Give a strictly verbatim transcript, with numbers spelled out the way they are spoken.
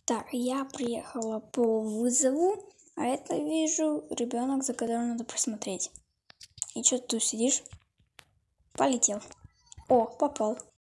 Так, я приехала по вызову, а это вижу ребенок, за которым надо присмотреть. И что ты тут сидишь? Полетел. О, попал.